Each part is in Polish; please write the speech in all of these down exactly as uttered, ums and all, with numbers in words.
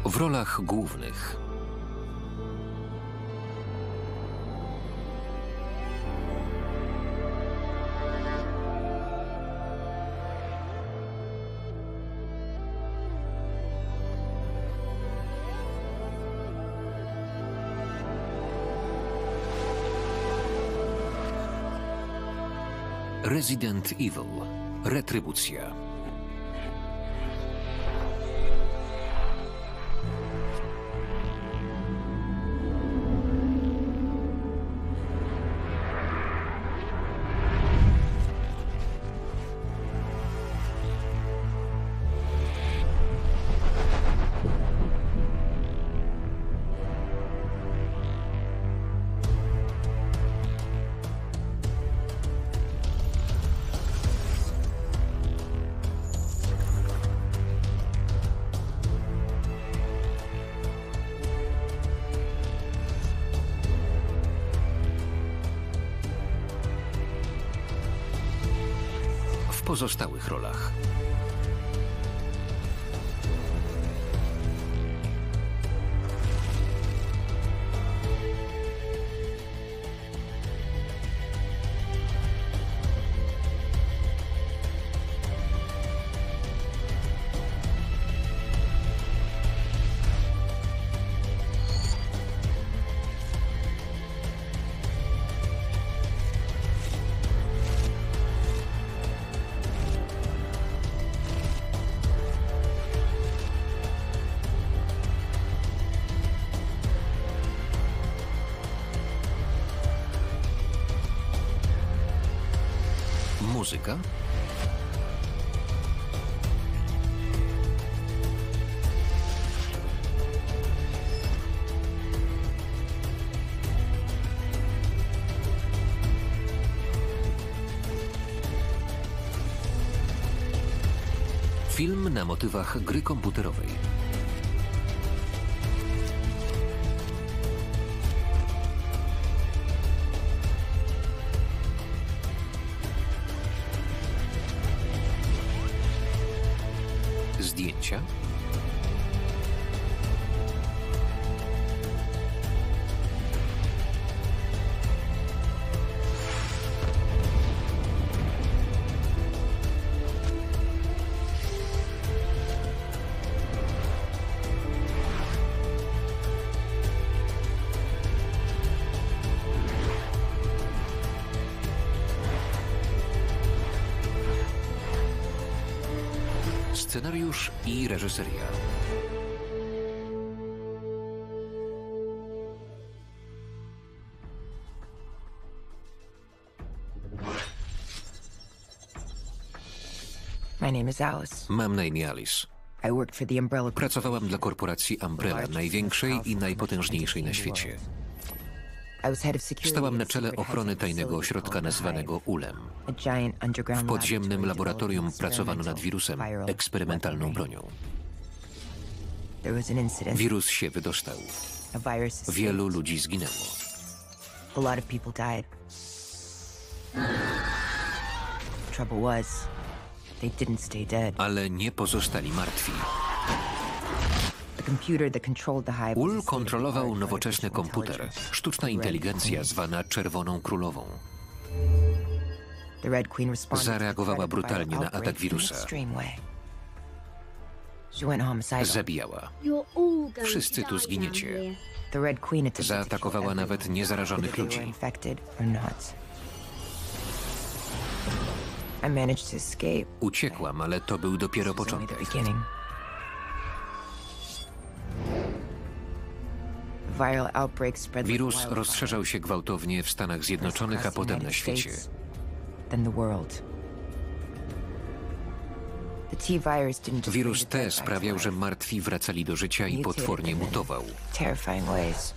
W rolach głównych Resident Evil – Retrybucja. W pozostałych rolach muzyka, film na motywach gry komputerowej. Zdjęcia, scenariusz i reżyseria. My name is Alice. Mam na imię Alice. I worked for the Umbrella Group. Pracowałam dla korporacji Umbrella, największej i najpotężniejszej na świecie. I was head of security Stałam na at a czele secret ochrony high-tech tajnego facility ośrodka called the nazwanego Hive. U L E M. A giant underground W podziemnym laboratorium laboratory pracowano nad developing wirusem, viral eksperymentalną weaponry. bronią. There was an incident. Wirus się wydostał. A virus escaped. Wielu ludzi zginęło. A lot of people died. The trouble was, they didn't stay dead. Ale nie pozostali martwi. The computer that controlled the Hive U was L a kontrolował state-of-the-art nowoczesny artificial komputer, intelligence. sztuczna inteligencja zwana Czerwoną Królową. The Red Queen responded to the Zareagowała threat of the brutalnie viral na atak outbreak in an wirusa. extreme way. She went homicidal. Zabijała. Wszyscy tu zginiecie. The Red Queen attempted to kill Zaatakowała nawet everyone, niezarażonych whether they were ludzi. infected or not. I managed to escape. Uciekłam, ale to był dopiero This was only the początek. beginning. The viral outbreak spread like Wirus wildfire. rozszerzał się gwałtownie w Stanach Zjednoczonych, a potem na świecie. Then the world. The T-virus didn't just Wirus bring the T dead back to sprawiał, że life. martwi wracali do życia i potwornie mutował. Terrifying ways.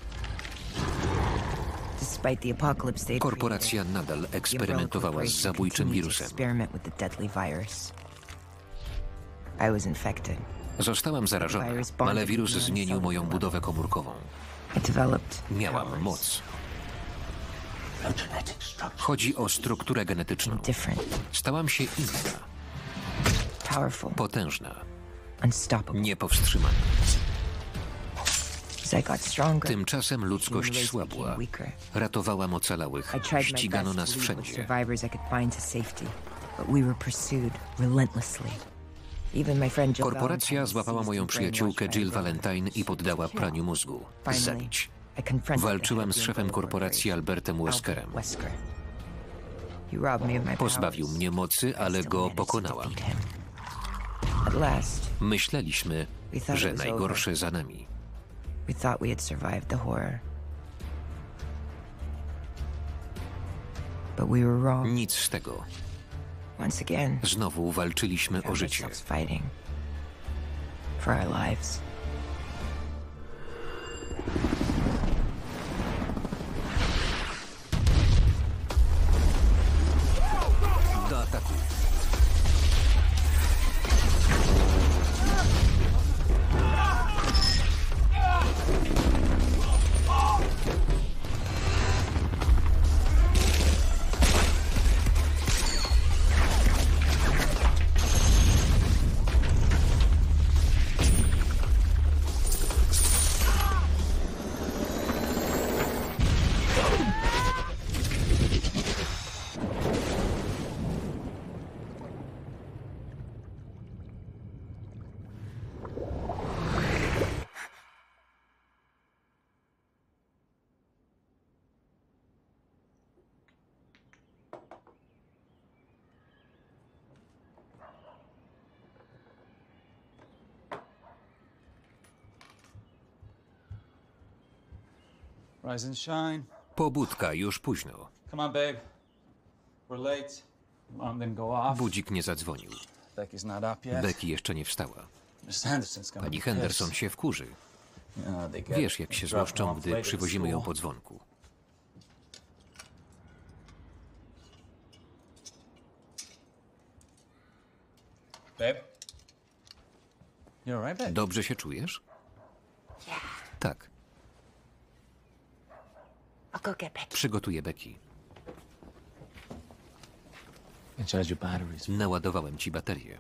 Despite the apocalypse they had Korporacja created, nadal the Umbrella eksperymentowała z Corporation zabójczym continued to wirusem. experiment with the deadly virus. I was infected. Zostałam zarażona, ale wirus zmienił moją budowę komórkową. I developed Miałam powers. moc. Chodzi o strukturę genetyczną. Different, Stałam się inna, powerful, potężna, unstoppable. niepowstrzymana. As I got stronger, Tymczasem ludzkość human race słabła. became weaker. Ratowałam ocalałych, I tried my ścigano best nas to lead what wszędzie. survivors I could find to safety, but we were pursued relentlessly. Even my friend Jill Korporacja Valentine złapała seized moją and brainwashed przyjaciółkę my Jill brother. Valentine i poddała praniu mózgu. Finally, Zabić. I confronted the Walczyłam head z of the szefem Umbrella korporacji Corporation, Albertem Weskerem. Albert Wesker. He robbed me of my Pozbawił powers. mnie mocy, I ale still go managed to pokonałam. defeat him. At last, Myśleliśmy, we thought że it was najgorsze za nami. we thought we had survived the horror. But we were wrong. Nic z tego. Once again, Znowu walczyliśmy o found życie. ourselves fighting for our lives. Do ataku. Rise and shine. Pobudka, już późno. Come on, babe. We're late. Alarm didn't go off. Budzik nie zadzwonił. Becky's not up yet. Becky jeszcze nie wstała. Miss Henderson's gonna Pani be Henderson pissed. się wkurzy. You know, they get Wiesz, it. jak They się drop her złoszczą, off gdy late at przywozimy ją school. po dzwonku. Babe? You all right, babe? Dobrze się czujesz? Tak. I'll go get Becky. Przygotuję Becky. And charge your batteries. Naładowałem ci baterię.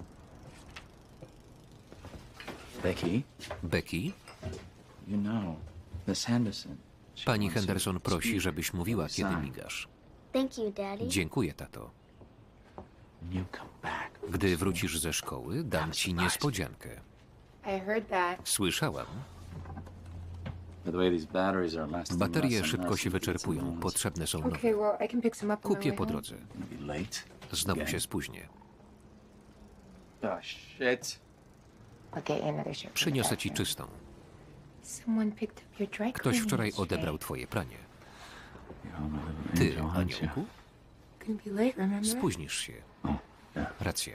Becky, Becky, you know, Miss Henderson. she pani wants you Henderson to prosi, speak. żebyś mówiła, kiedy Sign. migasz. Thank you, Daddy. Dziękuję, tato. When you come back, Gdy wrócisz ze szkoły, dam ci niespodziankę. I heard that. Słyszałam. by the way, these batteries are lasting Baterie less and szybko less się in fifteen wyczerpują. minutes. Potrzebne są Okay, nowe. well, I can pick some up on my Kupię way po home. drodze. Gonna be late. Znowu Again. się spóźnię. Oh, shit. I'll get you another shirt. from the Przyniosę ci factory. czystą. Someone picked up your dry Ktoś cleaning wczoraj yesterday. odebrał twoje pranie. You're my little Ty, angel, aren't you? aniołku? Couldn't be late, remember? Spóźnisz się. Racja.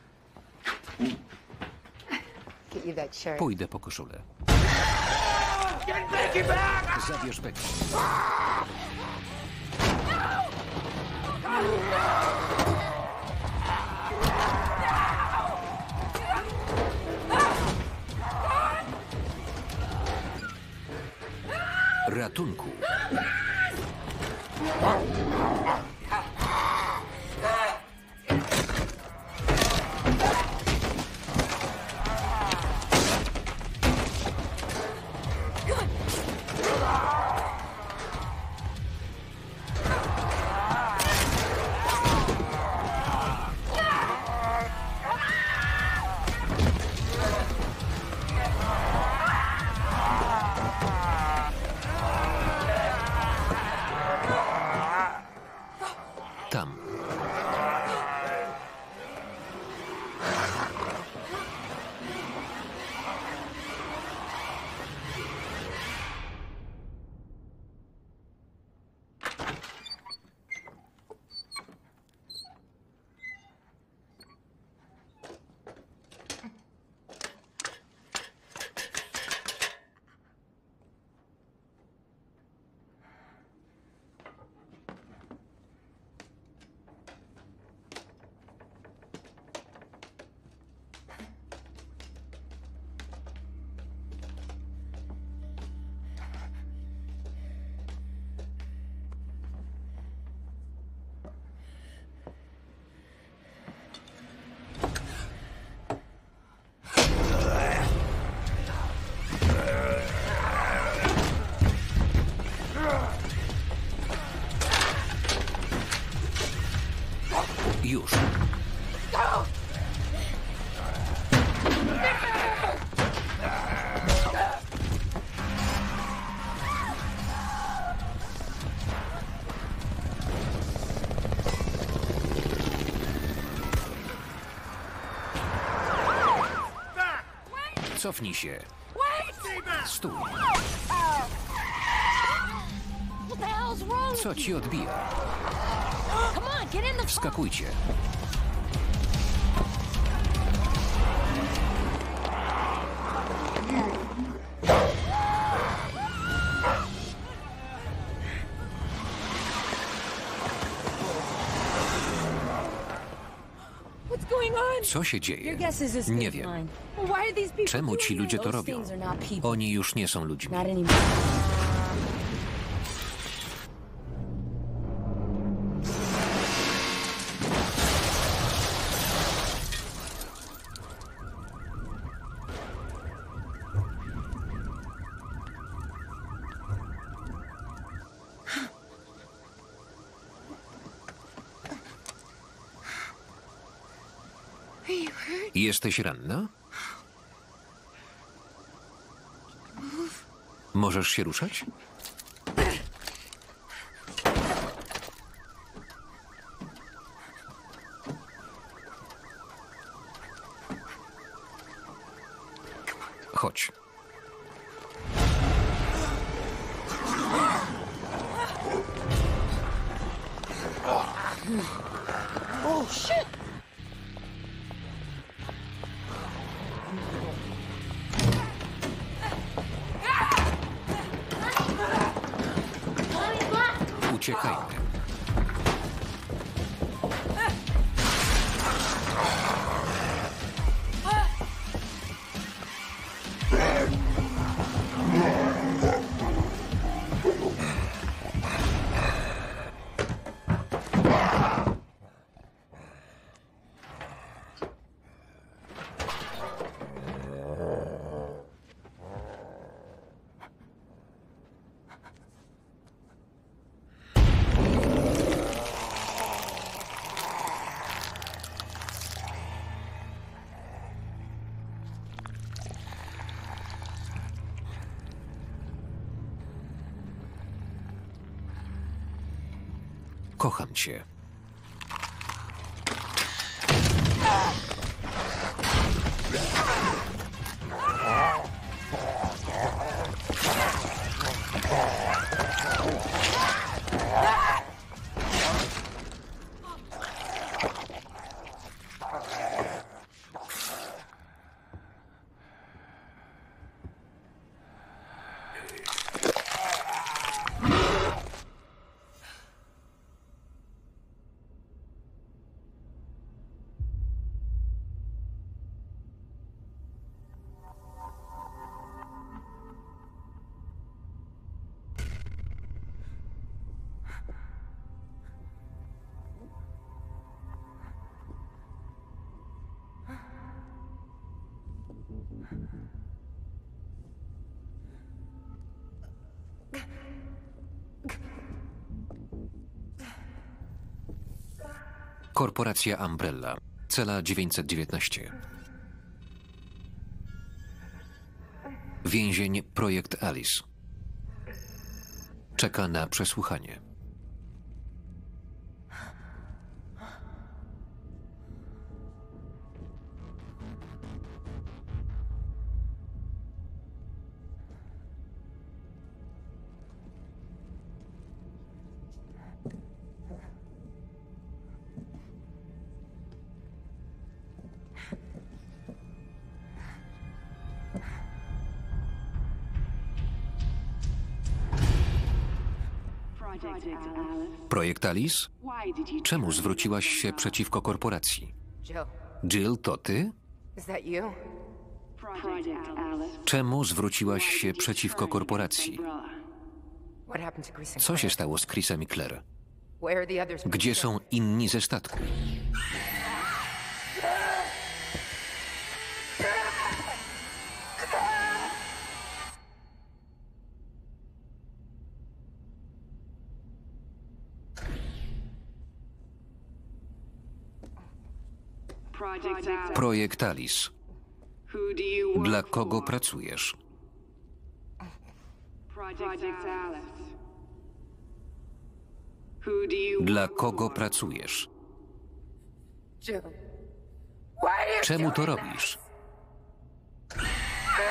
Get you that shirt. Pójdę po koszulę. Zabierz Becky. Ratunku. Cofnij się. Stój. Co ci odbija? Wskakujcie. Co się dzieje? Nie wiem. Czemu ci ludzie to robią? Oni już nie są ludźmi. Jesteś ranna? Możesz się ruszać? Chodź. Oh, shit! Uciekajmy. Kocham cię. Korporacja Umbrella. Cela dziewięćset dziewiętnaście. Więzień Projekt Alice. Czeka na przesłuchanie. Projekt Alice? Czemu zwróciłaś się przeciwko korporacji? Jill, Jill, to ty? is that you? Czemu zwróciłaś się przeciwko korporacji? What happened to Chris and Co się Claire? stało z Chrisem i Claire? Where are the others? Gdzie są inni ze statku? Projekt Alice. Dla kogo pracujesz? Dla kogo pracujesz? Jill, why are you Czemu to doing robisz? that?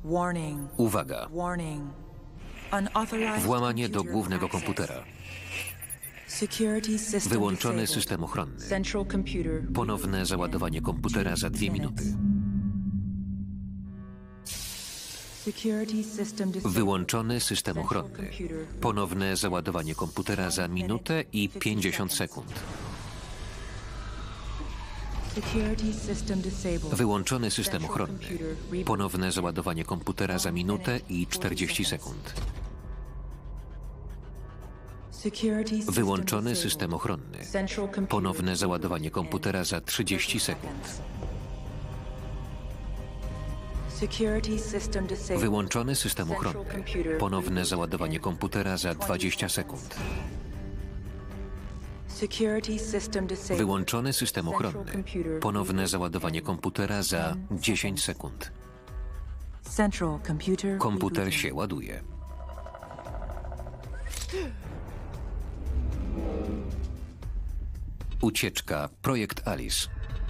Uwaga. Włamanie do głównego komputera. Wyłączony system ochronny. Ponowne załadowanie komputera za dwie minuty. Wyłączony system ochronny. Ponowne załadowanie komputera za minutę i pięćdziesiąt sekund. Wyłączony system ochronny. Ponowne załadowanie komputera za minutę i czterdzieści sekund. Wyłączony system ochronny. Ponowne załadowanie komputera za trzydzieści sekund. Wyłączony system ochronny. Ponowne załadowanie komputera za dwadzieścia sekund. Wyłączony system ochronny. Ponowne załadowanie komputera za dziesięć sekund. Komputer się ładuje. Ucieczka. Projekt Alice.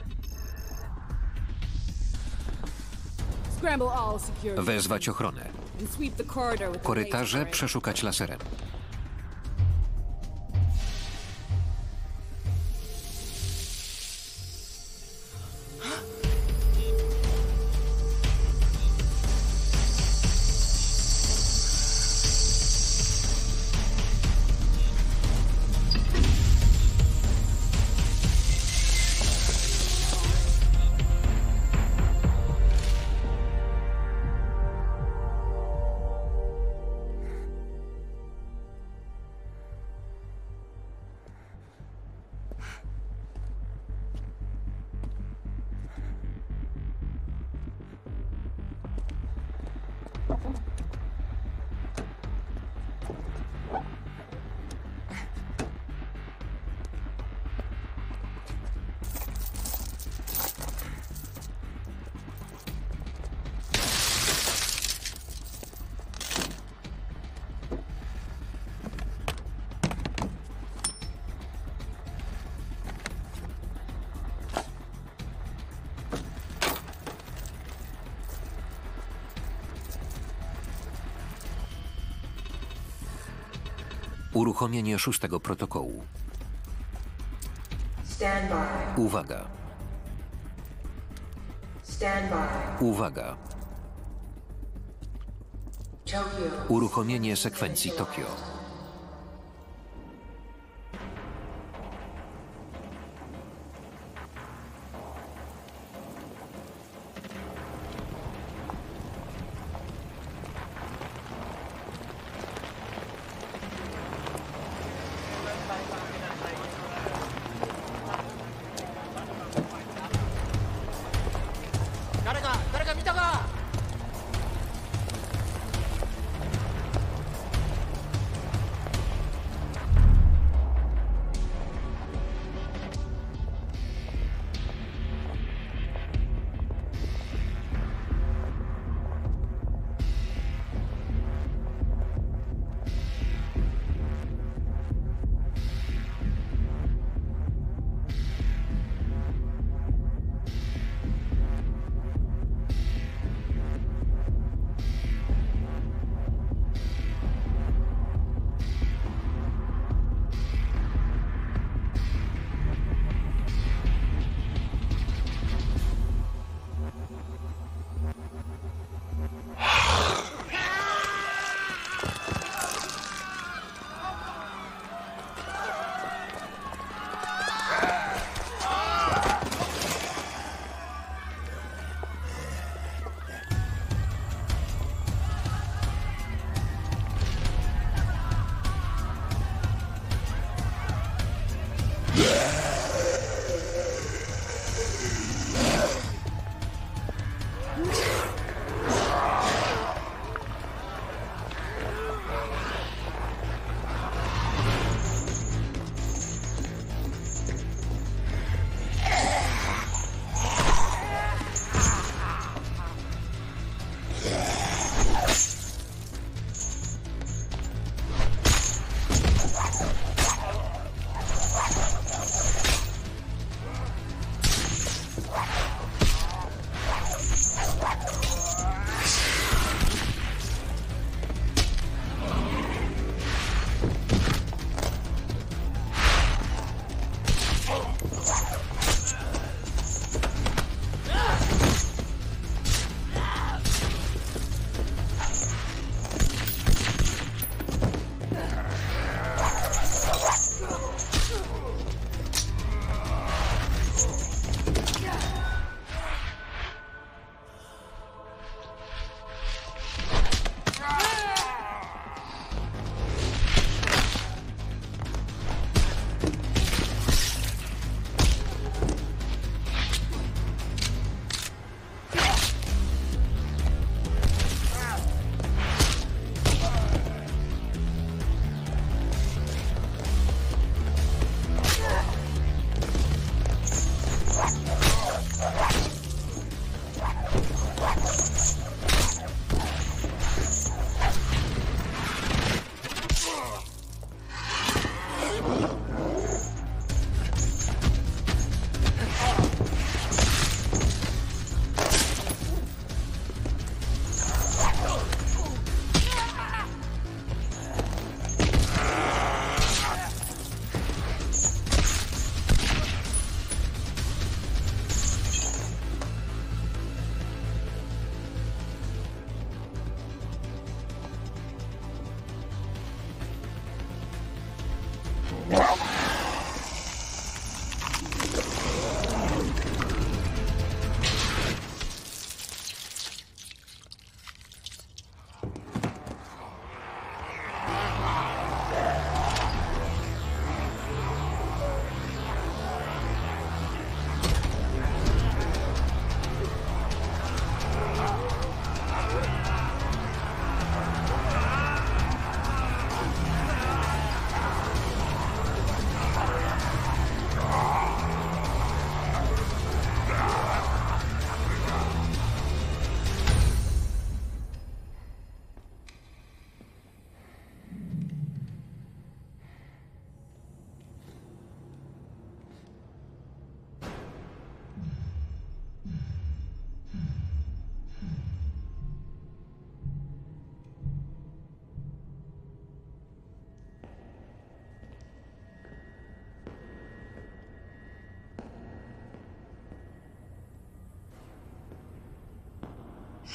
Wezwać ochronę. Korytarze przeszukać laserem. Uruchomienie szóstego protokołu. Uwaga. Uwaga. Uruchomienie sekwencji Tokio.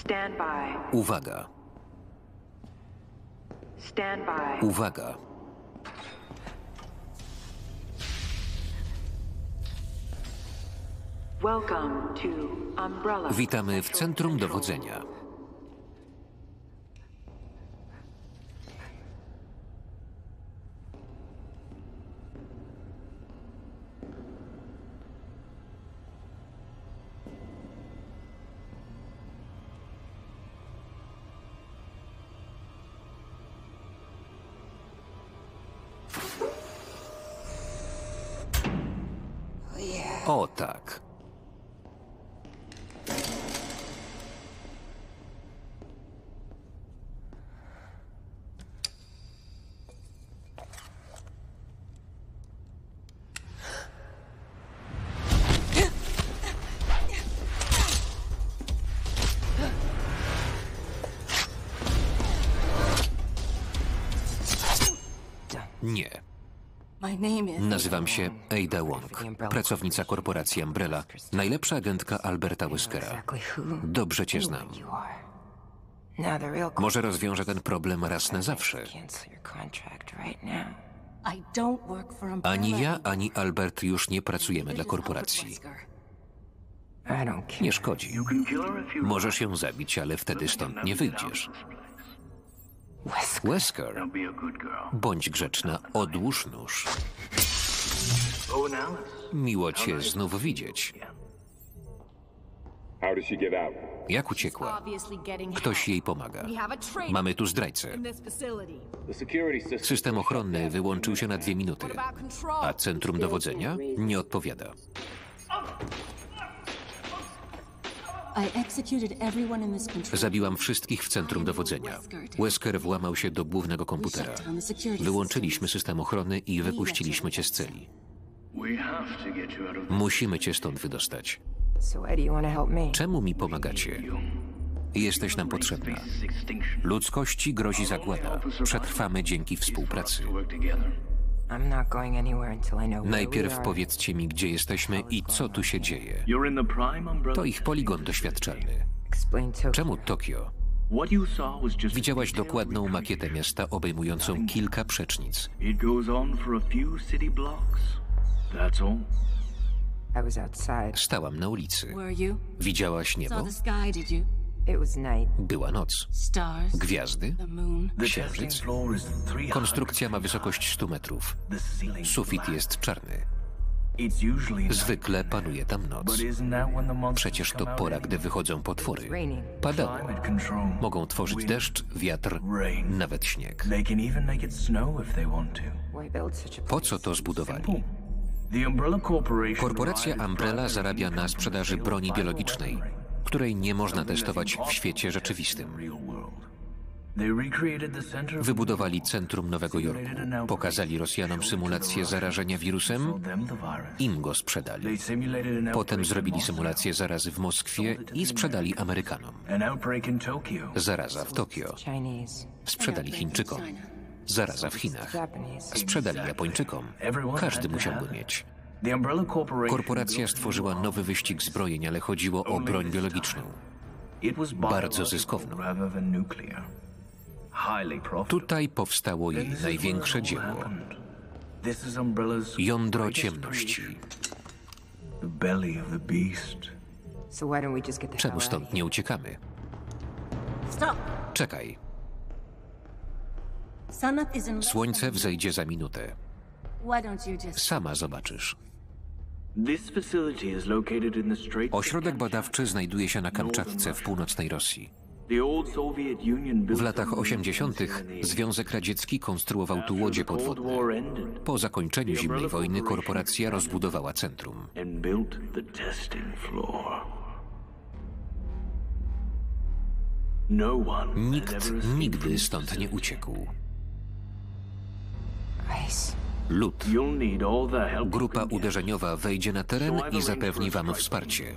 Uwaga. Uwaga. Witamy w centrum dowodzenia. O tak. Nie. Nazywam się Ada Wong, pracownica korporacji Umbrella, najlepsza agentka Alberta Weskera. Dobrze cię znam. Może rozwiążę ten problem raz na zawsze. Ani ja, ani Albert już nie pracujemy dla korporacji. Nie szkodzi. Możesz ją zabić, ale wtedy stąd nie wyjdziesz. Wesker, bądź grzeczna, odłóż nóż. Miło cię znów widzieć. Jak uciekła? Ktoś jej pomaga. Mamy tu zdrajcę. System ochronny wyłączył się na dwie minuty, a centrum dowodzenia nie odpowiada. Zabiłam wszystkich w centrum dowodzenia. Wesker włamał się do głównego komputera. Wyłączyliśmy system ochrony i wypuściliśmy cię z celi. Musimy cię stąd wydostać. Czemu mi pomagacie? Jesteś nam potrzebna. Ludzkości grozi zagłada. Przetrwamy dzięki współpracy. Najpierw powiedzcie mi, gdzie jesteśmy i co tu się dzieje. To ich poligon doświadczalny. Czemu Tokio? Widziałaś dokładną makietę miasta obejmującą kilka przecznic. Stałam na ulicy. Widziałaś niebo? Była noc. Gwiazdy? Księżyc? Konstrukcja ma wysokość stu metrów. Sufit jest czarny. Zwykle panuje tam noc. Przecież to pora, gdy wychodzą potwory. Padało. Mogą tworzyć deszcz, wiatr, nawet śnieg. Po co to zbudowali? Korporacja Umbrella zarabia na sprzedaży broni biologicznej, której nie można testować w świecie rzeczywistym. Wybudowali centrum Nowego Jorku, pokazali Rosjanom symulację zarażenia wirusem, im go sprzedali. Potem zrobili symulację zarazy w Moskwie i sprzedali Amerykanom. Zaraza w Tokio. Sprzedali Chińczykom. Zaraza w Chinach. Sprzedali Japończykom. Każdy musiał go mieć. Korporacja stworzyła nowy wyścig zbrojeń, ale chodziło o broń biologiczną. Bardzo zyskowną. Tutaj powstało jej największe dzieło. Jądro ciemności. Czemu stąd nie uciekamy? Czekaj. Słońce wzejdzie za minutę. Sama zobaczysz. Ośrodek badawczy znajduje się na Kamczatce w północnej Rosji. W latach osiemdziesiątych Związek Radziecki konstruował tu łodzie podwodne. Po zakończeniu zimnej wojny korporacja rozbudowała centrum. Nikt nigdy stąd nie uciekł. Lód. Grupa uderzeniowa wejdzie na teren i zapewni wam wsparcie.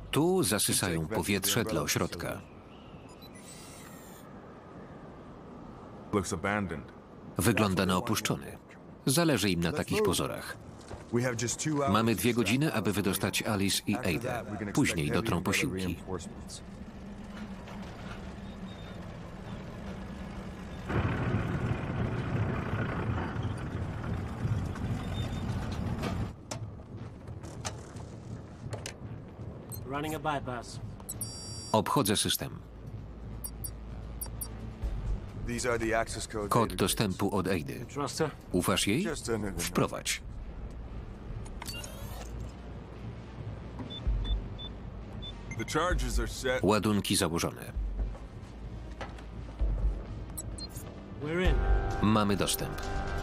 Tu zasysają powietrze dla ośrodka. Wygląda na opuszczony. Zależy im na takich pozorach. Mamy dwie godziny, aby wydostać Alice i Ada. Później dotrą posiłki. Obchodzę system. Kod dostępu od Aidy. Ufasz jej? Wprowadź. Ładunki założone. Mamy dostęp.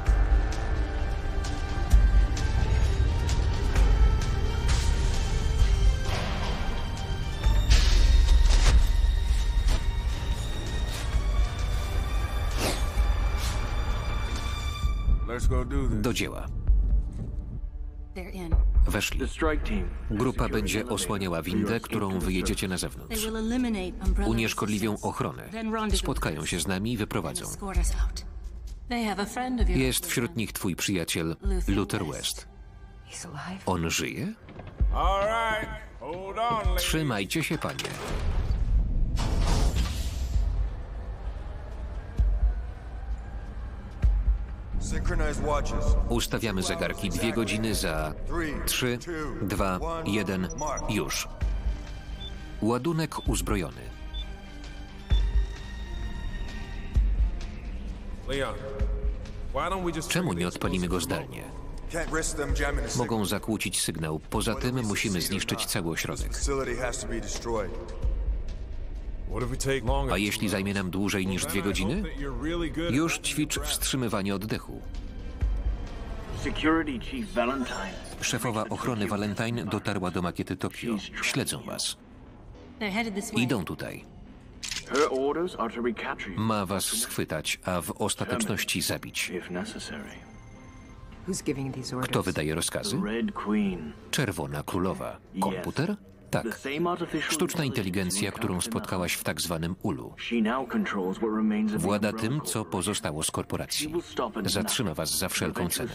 Do dzieła. Weszli. Grupa będzie osłaniała windę, którą wyjedziecie na zewnątrz. Unieszkodliwią ochronę. Spotkają się z nami i wyprowadzą. Jest wśród nich twój przyjaciel Luther West. On żyje? Trzymajcie się, panie. Ustawiamy zegarki dwie godziny za trzy, dwa, jeden, już. Ładunek uzbrojony. Czemu nie odpalimy go zdalnie? Mogą zakłócić sygnał. Poza tym musimy zniszczyć cały ośrodek. A jeśli zajmie nam dłużej niż dwie godziny? Już ćwicz wstrzymywanie oddechu. Szefowa ochrony Valentine dotarła do makiety Tokio. Śledzą was. Idą tutaj. Ma was schwytać, a w ostateczności zabić. Kto wydaje rozkazy? Czerwona Królowa. Komputer? Tak. Sztuczna inteligencja, którą spotkałaś w tak zwanym ulu. Włada tym, co pozostało z korporacji. Zatrzyma was za wszelką cenę.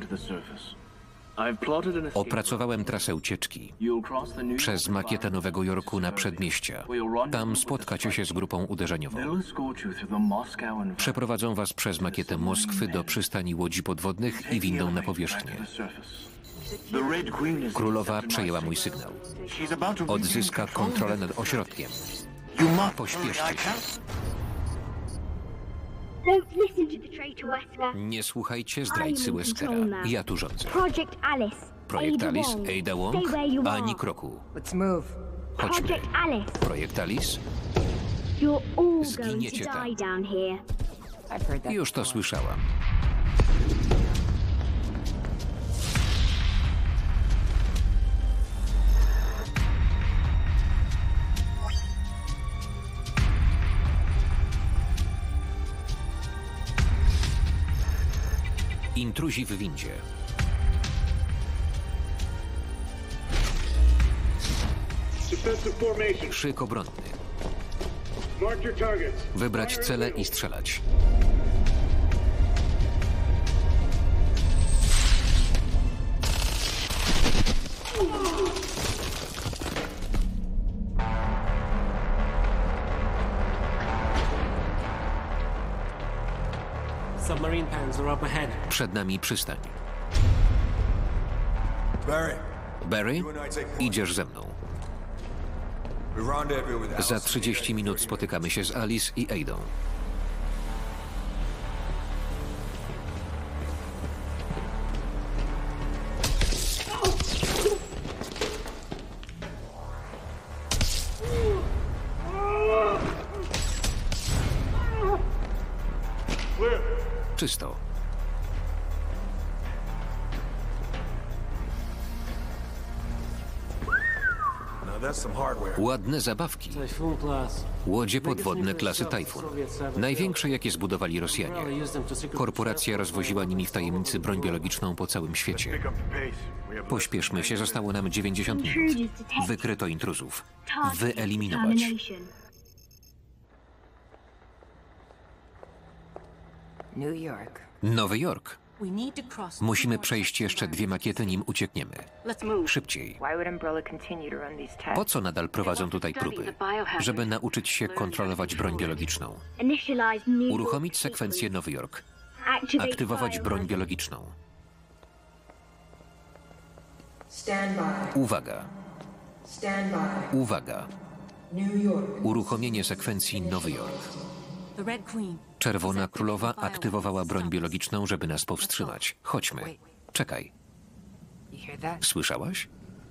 Opracowałem trasę ucieczki przez makietę Nowego Jorku na przedmieścia. Tam spotkacie się z grupą uderzeniową. Przeprowadzą was przez makietę Moskwy do przystani łodzi podwodnych i windą na powierzchnię. Królowa przejęła mój sygnał. Odzyska kontrolę nad ośrodkiem. Pośpieszcie się. Nie słuchajcie zdrajcy Weskera. Ja tu rządzę. Projekt Alice, Ada Wong, ani kroku. Chodźmy. Projekt Alice? Zginiecie tam. Już to słyszałam. Intruzi w windzie. Szyk obronny. Wybrać cele i strzelać. Przed nami przystań. Barry, idziesz ze mną. Za trzydzieści minut spotykamy się z Alice i Adą. Czysto. Ładne zabawki. Łodzie podwodne klasy Tajfun. Największe, jakie zbudowali Rosjanie. Korporacja rozwoziła nimi w tajemnicy broń biologiczną po całym świecie. Pośpieszmy się, zostało nam dziewięćdziesiąt minut. Wykryto intruzów. Wyeliminować. New York. Nowy Jork. Musimy przejść jeszcze dwie makiety, nim uciekniemy. Szybciej. Why would Umbrella continue to run these tests? Po co nadal prowadzą tutaj próby? Żeby nauczyć się kontrolować broń biologiczną. Uruchomić sekwencję Nowy Jork. Aktywować broń biologiczną. Uwaga. Uwaga. Uruchomienie sekwencji Nowy Jork. Czerwona Królowa aktywowała broń biologiczną, żeby nas powstrzymać. Chodźmy. Czekaj. You hear that? Słyszałaś?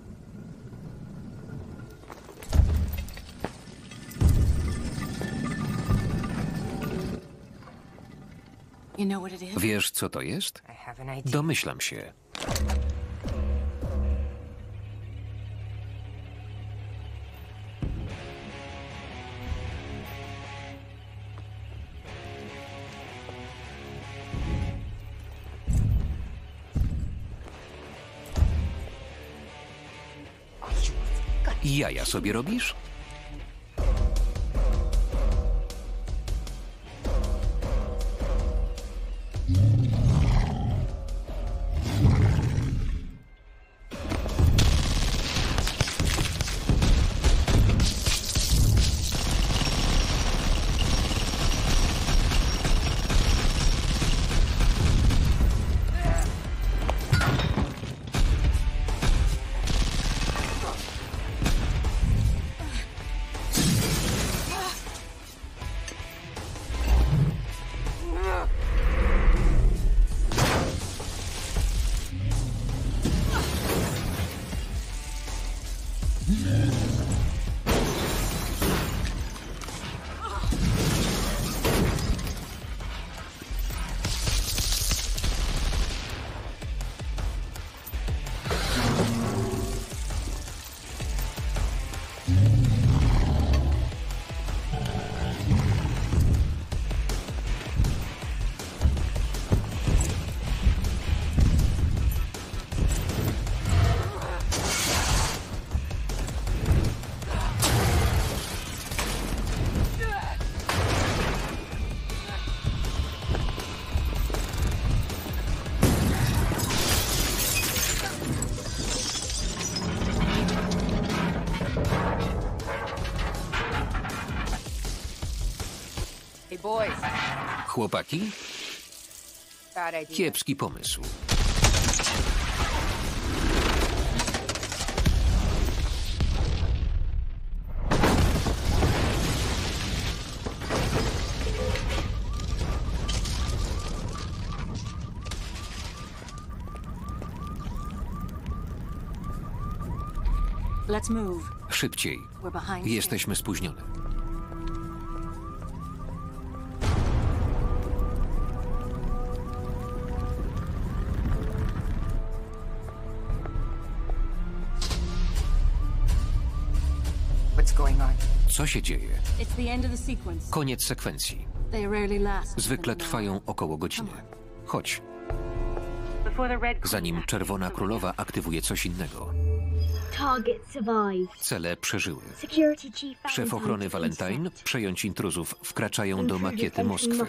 Wiesz, co to jest? I have an idea. Domyślam się. Jaja sobie robisz? Chłopaki? Bad idea. Kiepski pomysł. Let's move. Szybciej. We're behind. Jesteśmy spóźnione. What's going on? Co się dzieje? It's the end of the sequence. Koniec sekwencji. They rarely last. Zwykle trwają około godziny. Chodź, zanim Czerwona Królowa aktywuje coś innego. Cele przeżyły. Szef ochrony Valentine, przejąć intruzów, wkraczają do makiety Moskwy.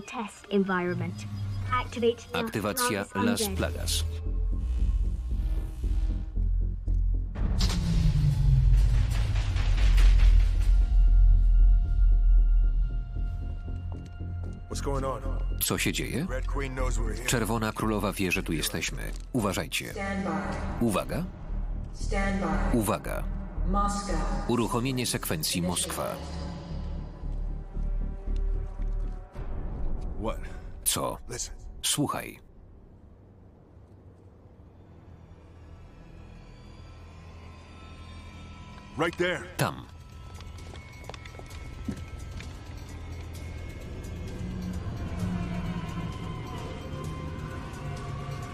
Aktywacja Las Plagas. Co się dzieje? Czerwona Królowa wie, że tu jesteśmy. Uważajcie. Uwaga. Uwaga. Uruchomienie sekwencji Moskwa. Co? Słuchaj. Tam.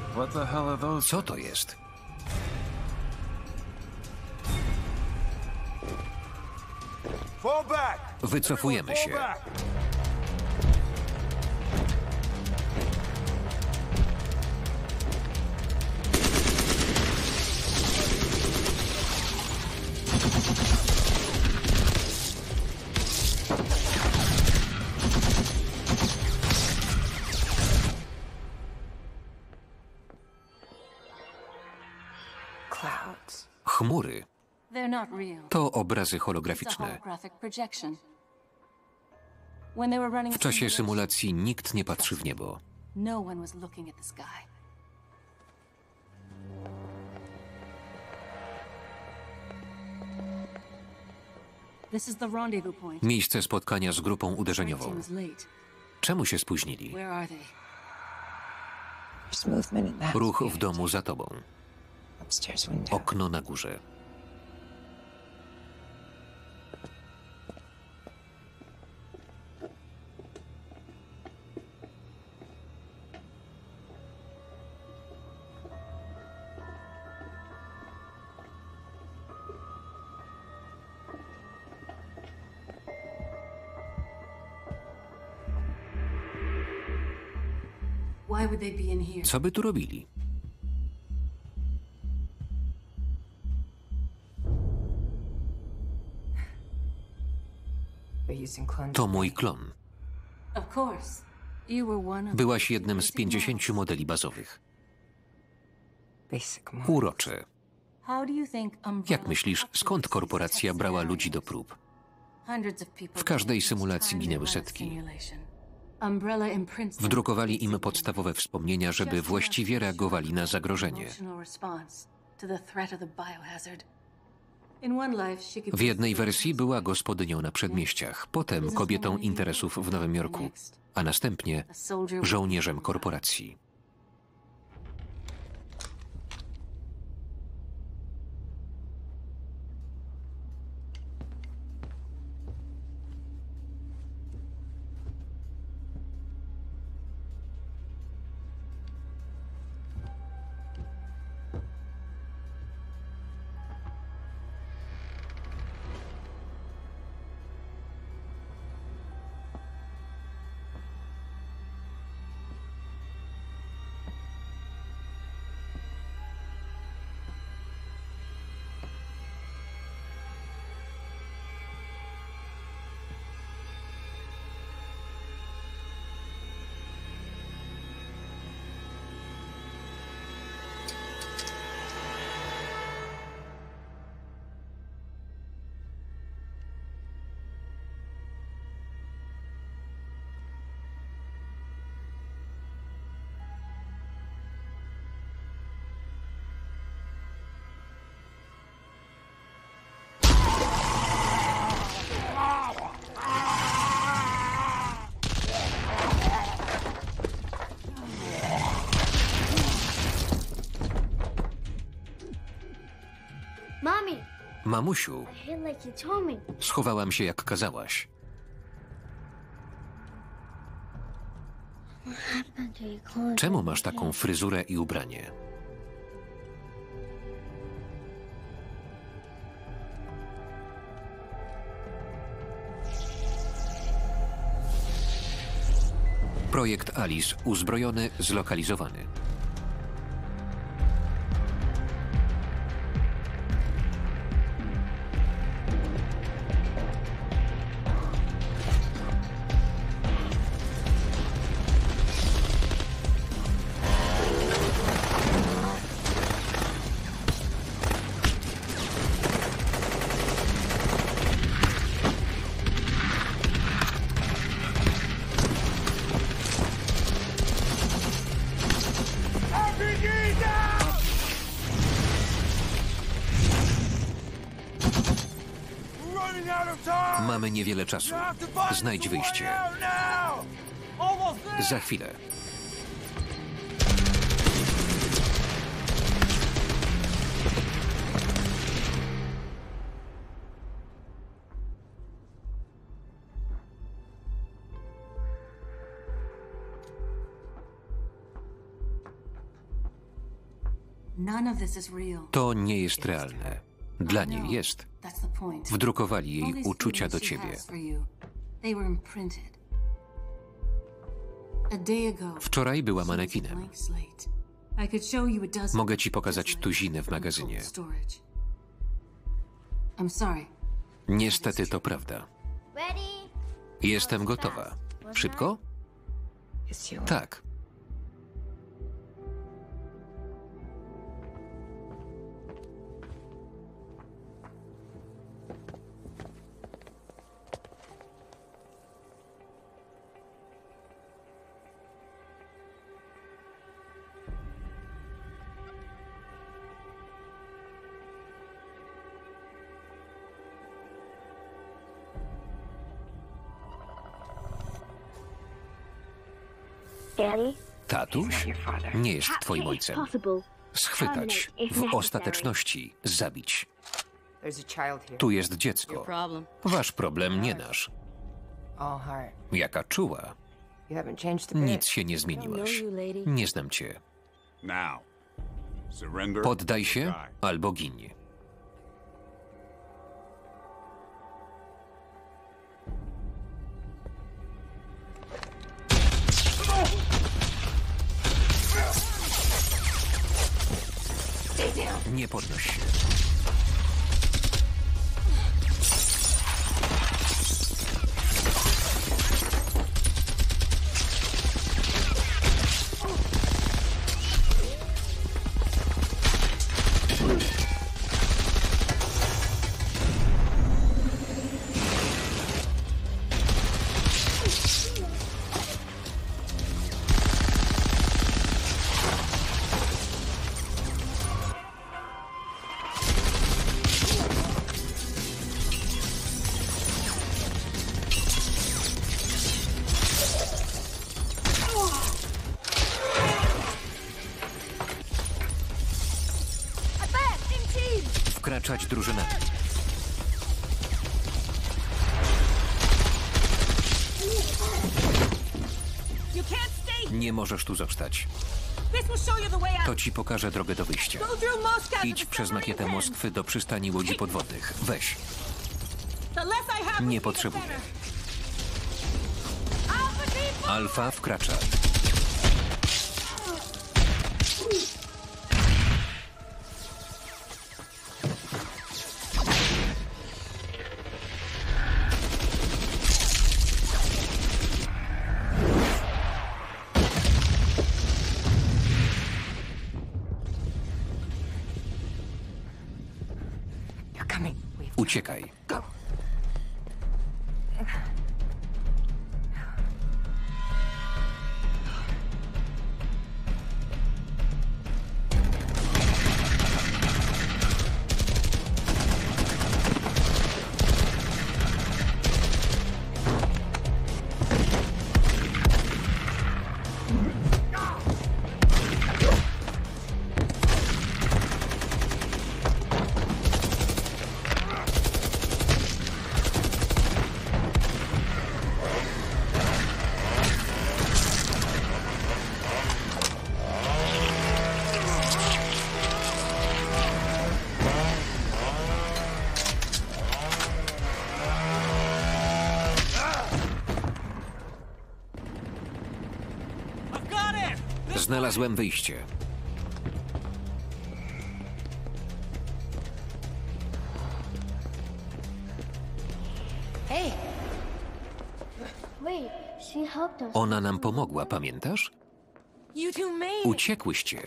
Co to jest? Wycofujemy się. Clouds. Chmury They're not real. to obrazy It's a holograficzne. holographic projection. When they were running W czasie simulations, symulacji nikt nie patrzy w niebo. no one was looking at the sky. This is the rendezvous point. Miejsce spotkania z grupą Team uderzeniową. is late. Czemu się spóźnili? Where are they? There's movement in the house Ruch w behind domu you. za tobą. Upstairs window. Okno na górze. Why would they be in here? Co by tu robili? They're using clones. To mój klon. Of course. You were one of Byłaś jednym z pięćdziesięciu modeli bazowych. Basic models. Urocze. How do you think Umbrella Jak myślisz, skąd korporacja brała ludzi do prób? W każdej symulacji ginęły setki. Wdrukowali im podstawowe wspomnienia, żeby właściwie reagowali na zagrożenie. W jednej wersji była gospodynią na przedmieściach, potem kobietą interesów w Nowym Jorku, a następnie żołnierzem korporacji. Mamusiu, schowałam się jak kazałaś. Czemu masz taką fryzurę i ubranie? Projekt Alice uzbrojony, zlokalizowany. Mamy niewiele czasu. Znajdź wyjście. Za chwilę. To nie jest realne. Dla niej jest. Wdrukowali jej uczucia do ciebie. Wczoraj była manekinem. Mogę ci pokazać tuzinę w magazynie. Niestety to prawda. Jestem gotowa. Szybko? Tak. Tatuś nie jest twoim ojcem. Schwytać, w ostateczności zabić. Tu jest dziecko. Wasz problem, nie nasz. Jaka czuła. Nic się nie zmieniłaś. Nie znam cię. Poddaj się albo giń. Nie podnoś się. Wkraczać drużynami. Nie możesz tu zostać. To ci pokaże drogę do wyjścia. Idź przez makietę Moskwy do przystani łodzi podwodnych. Weź. Nie potrzebuję. Alfa wkracza. Uciekaj. Znalazłem wyjście. Ona nam pomogła, pamiętasz? Uciekłyście.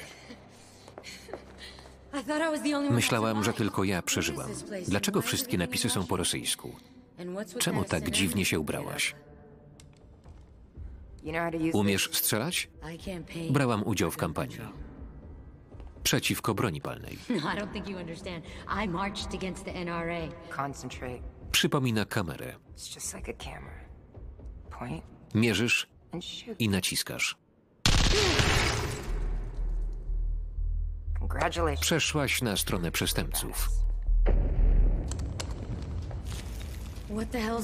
Myślałam, że tylko ja przeżyłam. Dlaczego wszystkie napisy są po rosyjsku? Czemu tak dziwnie się ubrałaś? Umiesz strzelać? Brałam udział w kampanii. Przeciwko broni palnej. Przypomina kamerę. Mierzysz i naciskasz. Przeszłaś na stronę przestępców.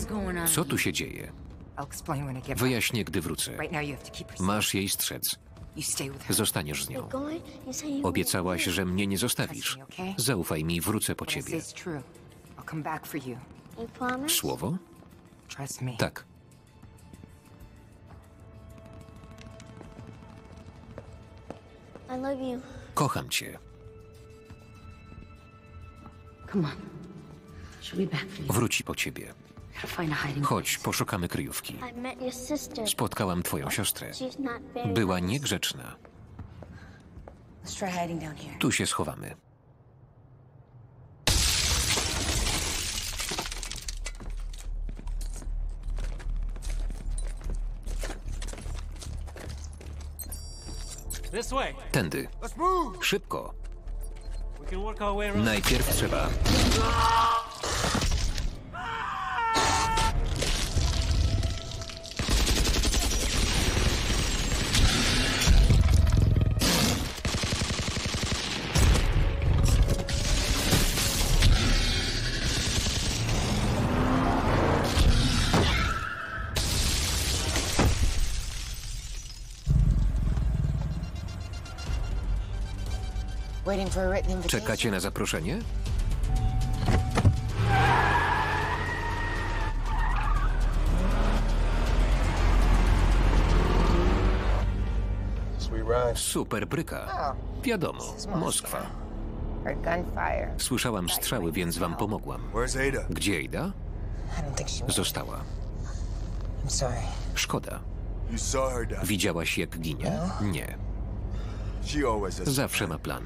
Co tu się dzieje? Wyjaśnię, gdy wrócę. Masz jej strzec. Zostaniesz z nią. Obiecałaś, że mnie nie zostawisz. Zaufaj mi, wrócę po ciebie. Słowo? Tak. Kocham cię. Wróci po ciebie. Chodź, poszukamy kryjówki. Spotkałam twoją siostrę. Była niegrzeczna. Tu się schowamy. Tędy. Szybko. Najpierw trzeba... Czekacie na zaproszenie? Super bryka. Wiadomo, Moskwa. Słyszałam strzały, więc wam pomogłam. Gdzie Ada? Została. Szkoda. Widziałaś, jak ginie? Nie. Zawsze ma plan.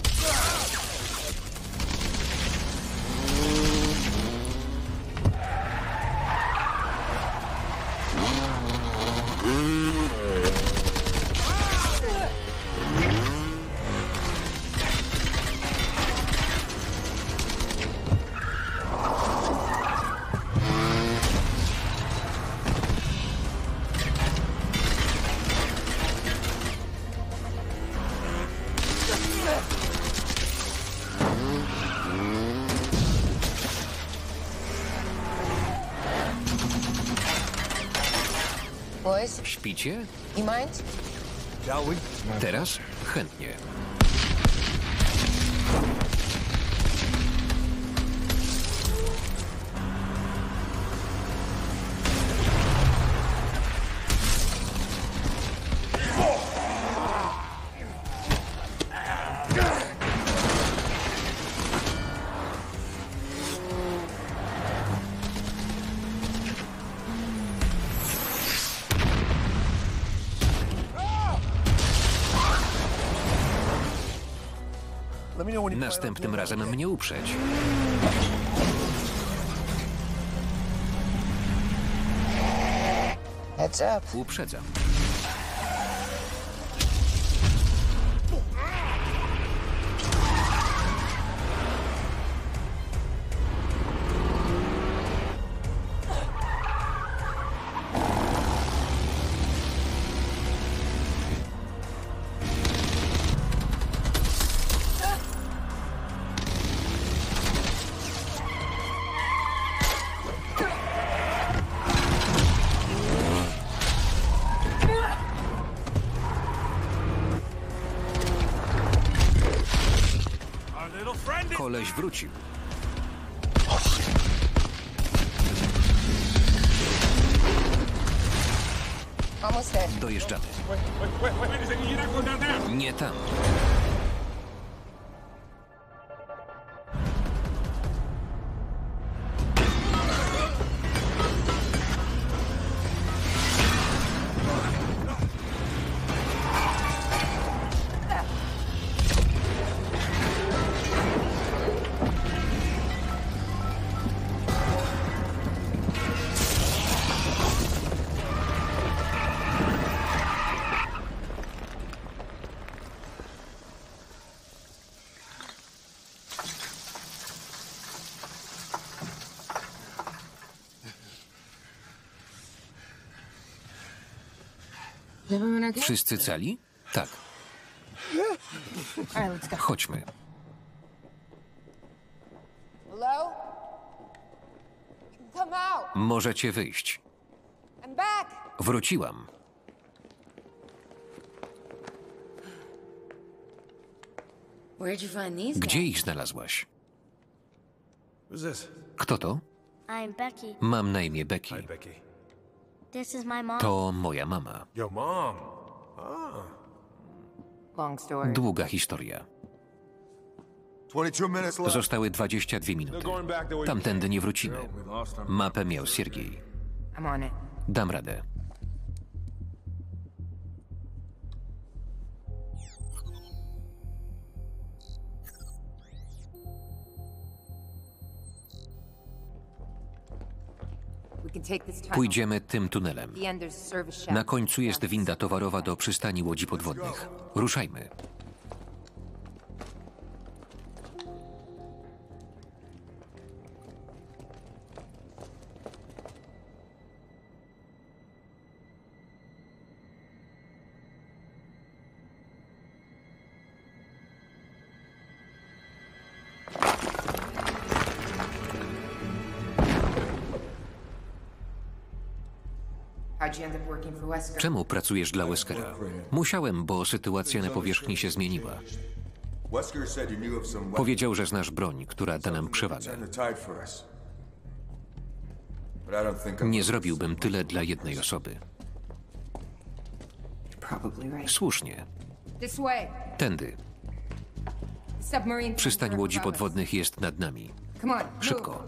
Śpicie? Teraz? Chętnie. Następnym razem mnie uprzedź. Uprzedzam. Koleś wrócił. Dojeżdżamy. Nie tam. Wszyscy cali? Tak. Chodźmy. Możecie wyjść. Wróciłam. Where'd you find these Gdzie guys? ich znalazłaś? Who's this? Kto to? I'm Becky. Mam na imię Becky. Hi, Becky. This is my mom. To moja mama. Yo, mom. Ah. Long story. Długa historia. twenty-two minutes left. Zostały dwadzieścia dwie minuty. Tamtędy nie wrócimy. Mapę miał Siergiej. I'm on it. Dam radę. We can take this tunnel. Pójdziemy tym tunelem. The end there's a service shaft. Na końcu jest winda towarowa do przystani łodzi podwodnych. Ruszajmy. How'd you end up working for Wesker? Czemu pracujesz dla Weskera? Musiałem, bo sytuacja na powierzchni się zmieniła. Wesker said you knew of some Powiedział, że znasz broń, która da nam przewagę. turn the tide for us. But I don't think I'm... Nie zrobiłbym tyle dla jednej osoby. Probably right. Słusznie. This way. Tędy. Submarine. Przystań łodzi podwodnych jest nad nami. Come on. Szybko.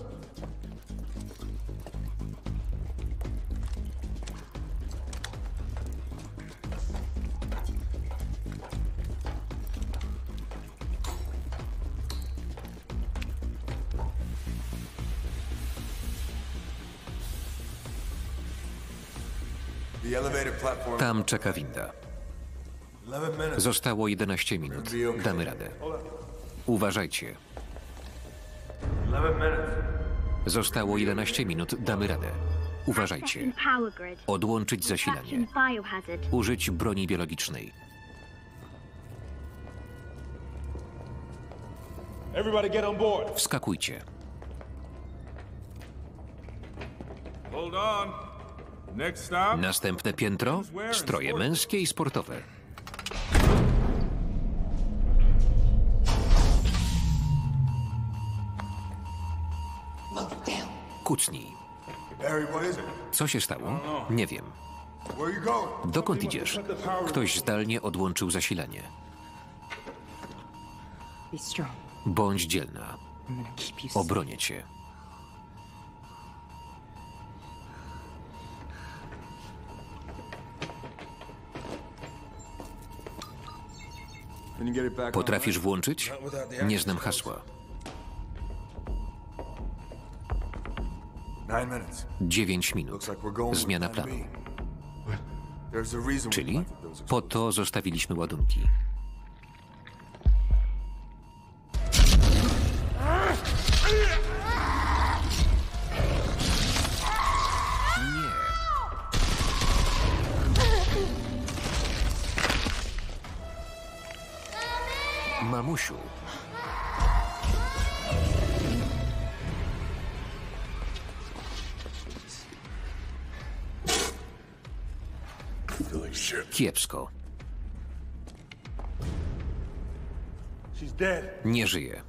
The elevated platform... Tam czeka winda. eleven minutes. Zostało jedenaście minut. Damy radę. Uważajcie. eleven minutes. Zostało jedenaście minut. Damy radę. Uważajcie. Power grid. Odłączyć zasilanie. Biohazard. Użyć broni biologicznej. Everybody get on board. Wskakujcie. Hold on. Next stop. Następne piętro. Stroje męskie i sportowe. Kucnij. Barry, what is it? Co się stało? Nie wiem. Where are you going? Dokąd idziesz? Ktoś zdalnie odłączył zasilanie. Be strong. Bądź dzielna. I'm gonna keep you safe. Obronię cię. Can you get it back Potrafisz włączyć? Nie znam hasła. Nine minutes. Dziewięć minut. Looks like we're going with Zmiana plan planu. B. There's a reason we Czyli planted those po to zostawiliśmy ładunki. Nie. Mamusiu. Kiepsko. She's dead. Nie żyje.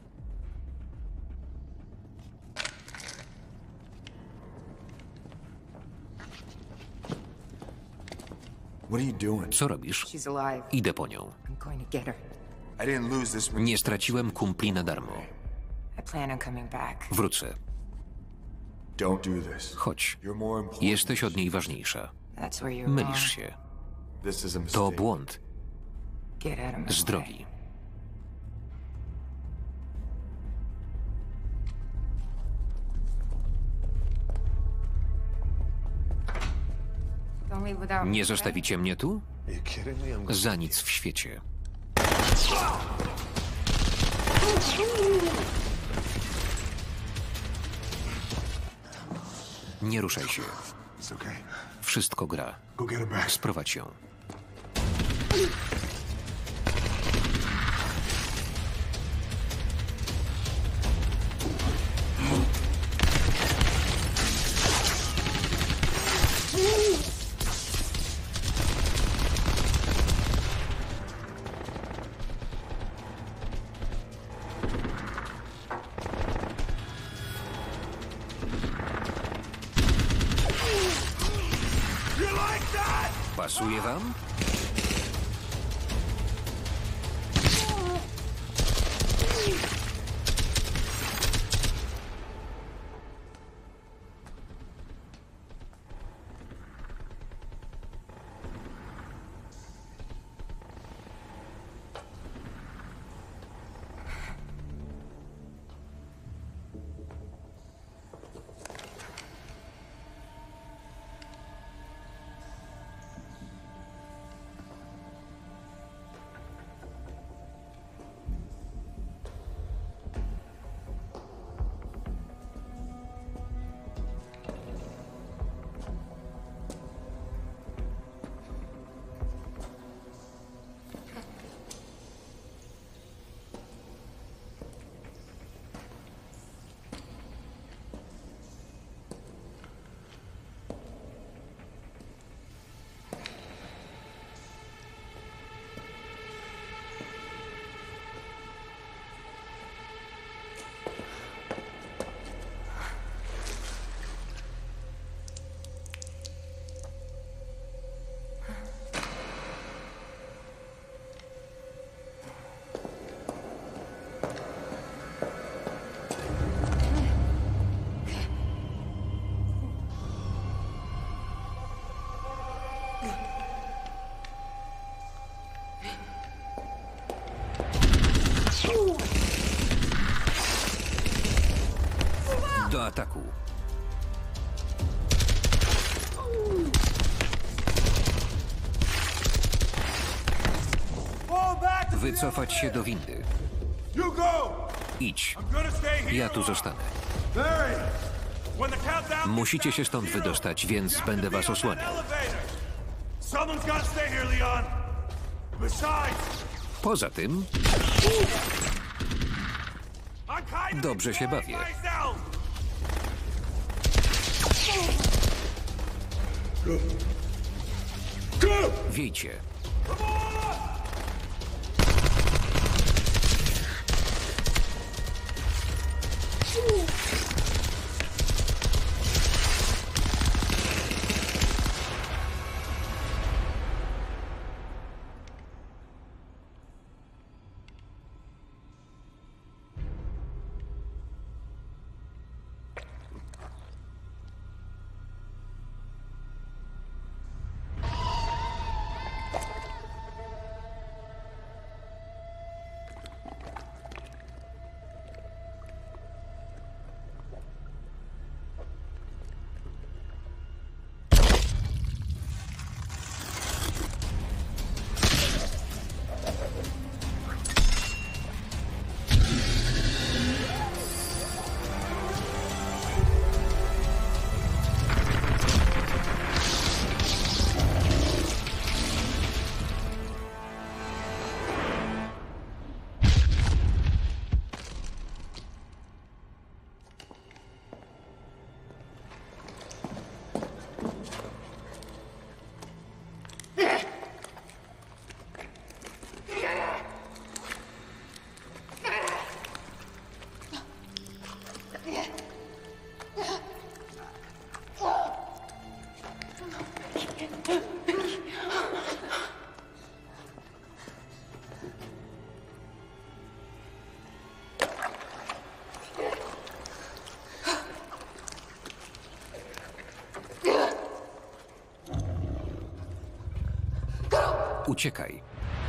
What are you doing? Co robisz? She's alive. Idę po nią. I'm going to get her. I didn't lose this. Nie straciłem kumpli na darmo. I plan on coming back. Wrócę. Don't do this. Chodź. You're more important. Jesteś od niej ważniejsza. That's where you're Mylisz wrong. się. This is a To mistake. błąd. Get out of my Z way. drogi. Don't leave without me, Nie okay? zostawicie mnie tu? Are you kidding me? I'm gonna... Za nic w świecie. Nie ruszaj się. It's okay. Wszystko gra. Go get her back. Sprowadź ją. Pasuje wam? Do ataku. Wycofać się do windy. Idź. Ja tu zostanę. Musicie się stąd wydostać, więc będę was osłaniał. Poza tym... Dobrze się bawię. Wiejcie. Uciekaj.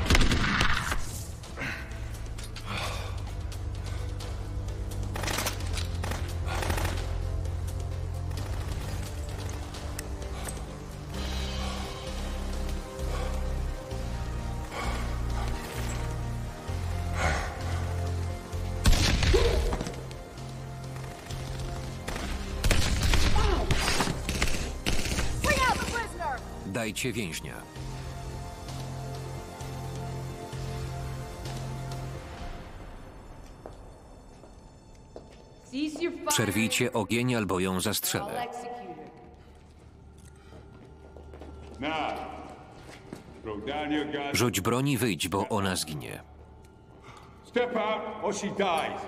Dajcie więźnia. Przerwijcie ogień, albo ją zastrzelę. Rzuć broń i wyjdź, bo ona zginie. Step out or she dies.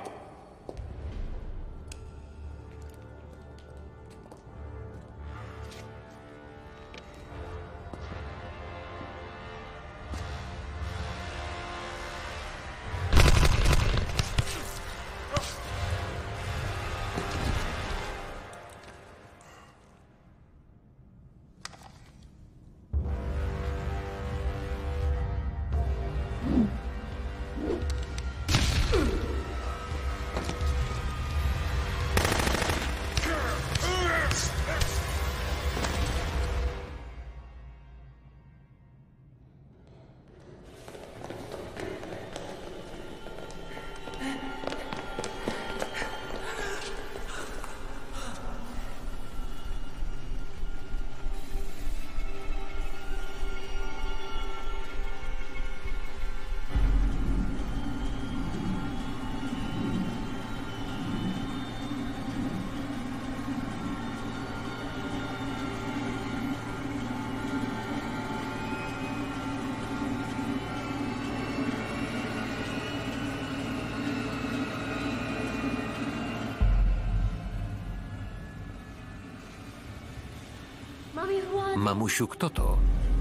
Mamusiu, kto to?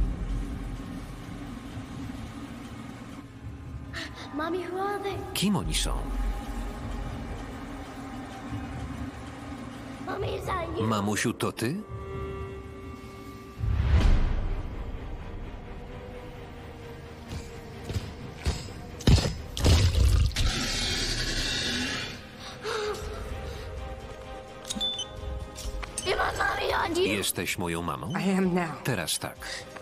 Mommy, who are they? Kim oni są? Mommy, is that you? Mamusiu, to ty? Am I mommy on you? Jesteś moją mamą? I am now. Teraz tak.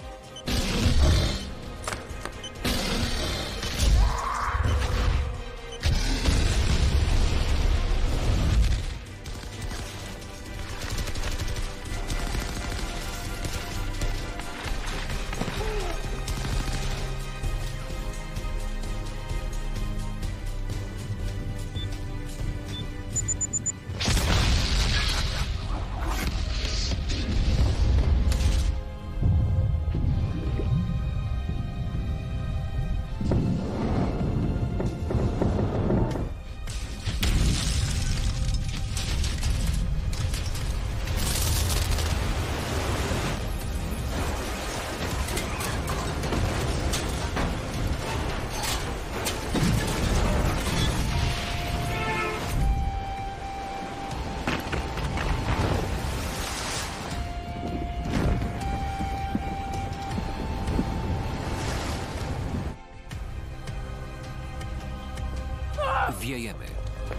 Wiejemy.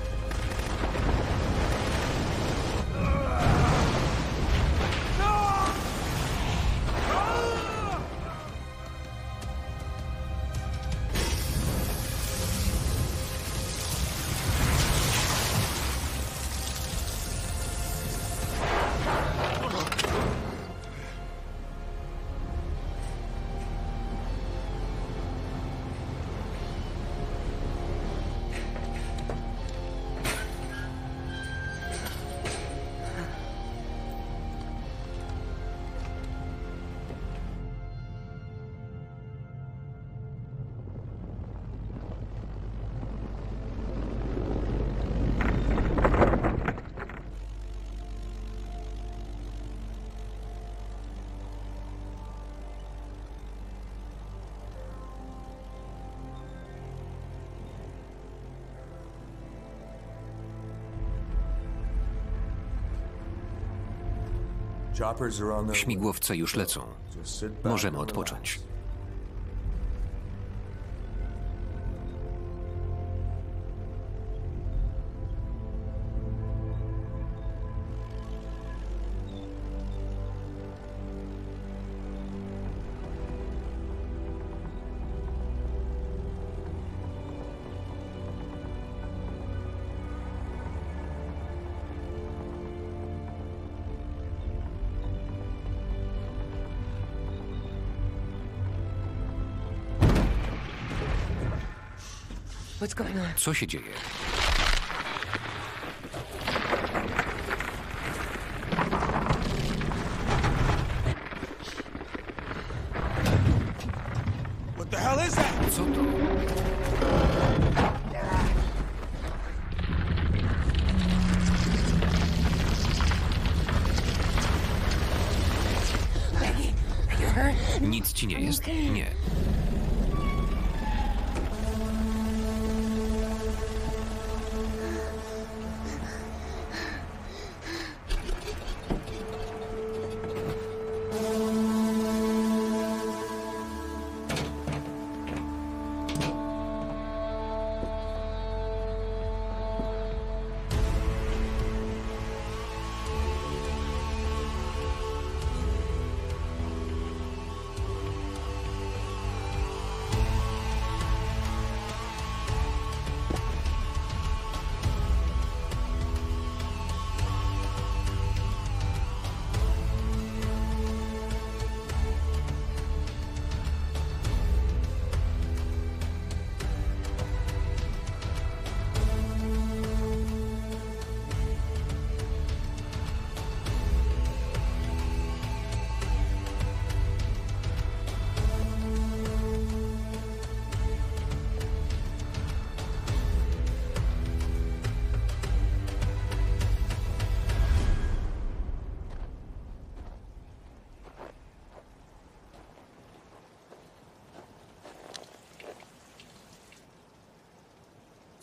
Śmigłowce już lecą. Możemy odpocząć. What's going on? Co się dzieje? What the hell is that? Co to? Nic ci nie jest? Nie.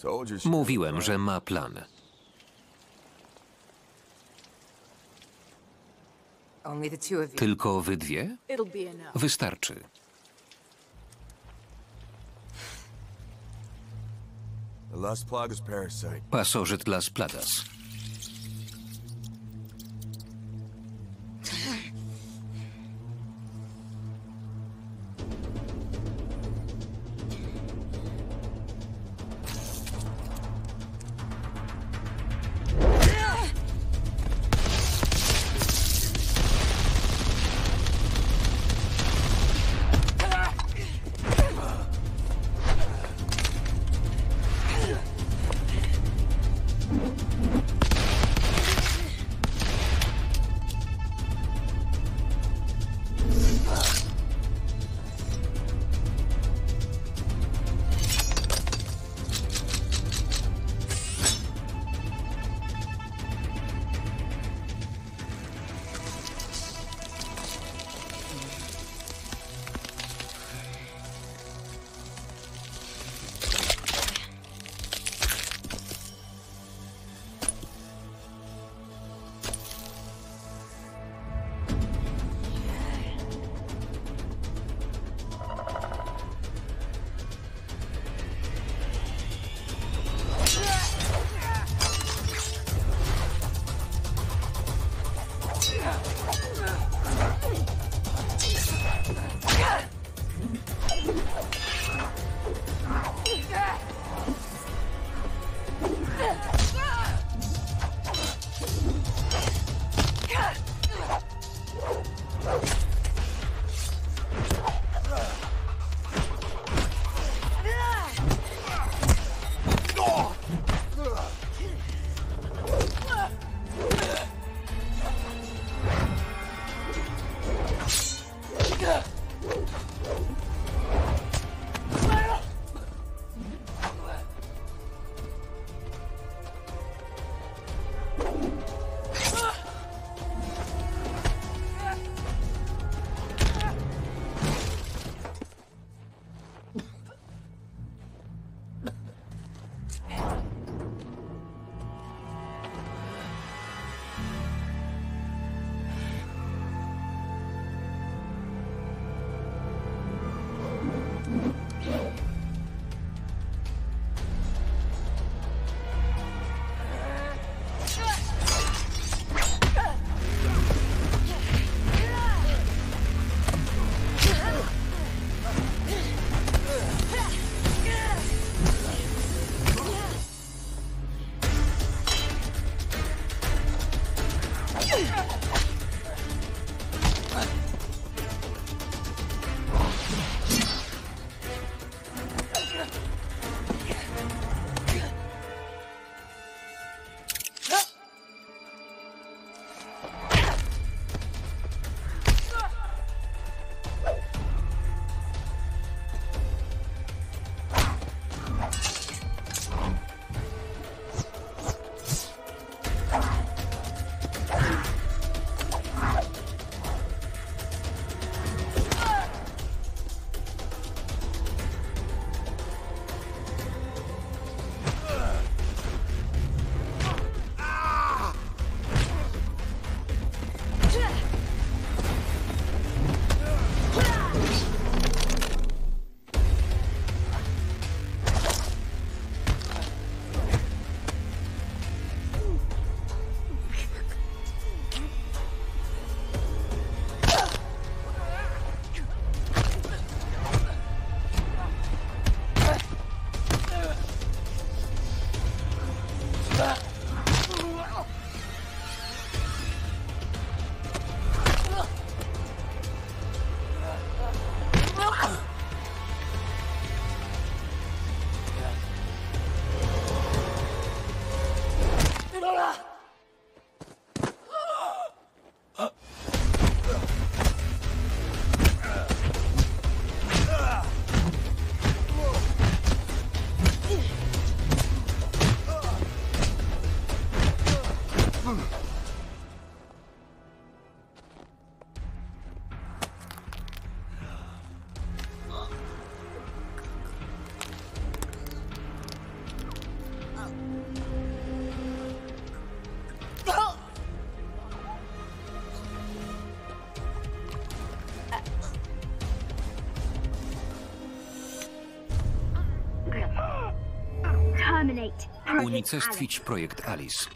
Told you she- Mówiłem, że ma plan. Only the two of you. Tylko wy dwie? It'll be enough. Wystarczy. The Las Plagas parasite. Pasożyt Las Plagas. Unicestwić projekt Alice.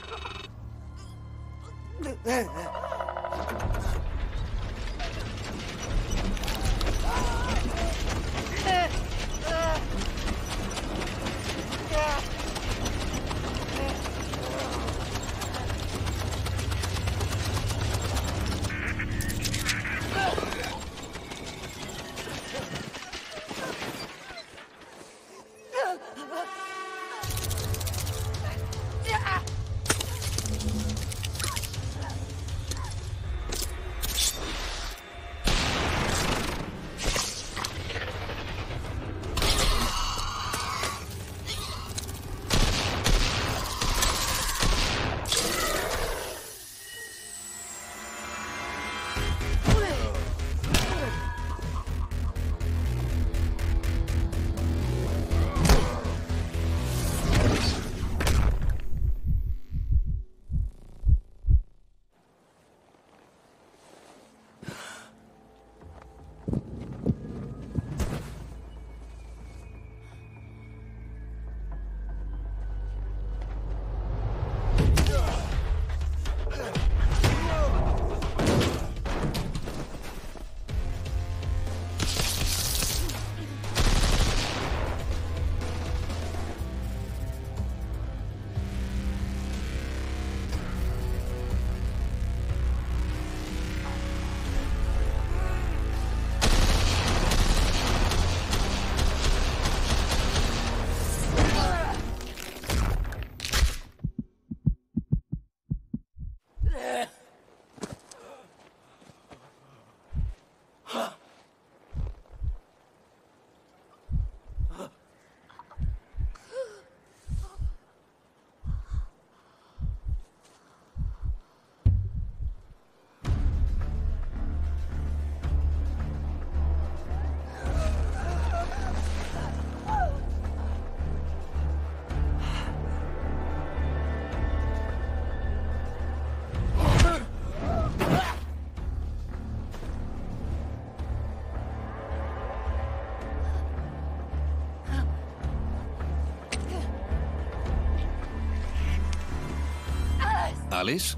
Alice?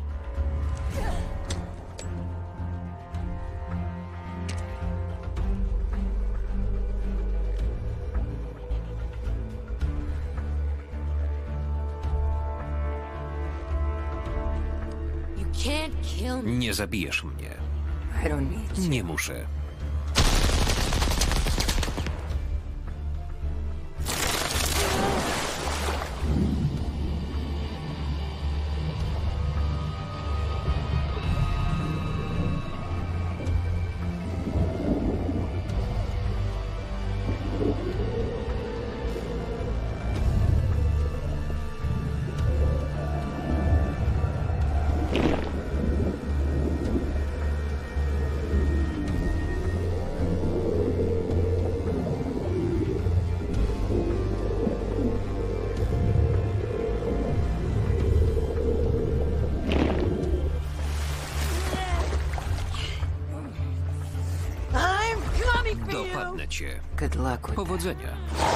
You can't kill me. Nie zabijesz mnie. I don't need to. Nie muszę. Dopadnę cię. Good luck with that. Powodzenia.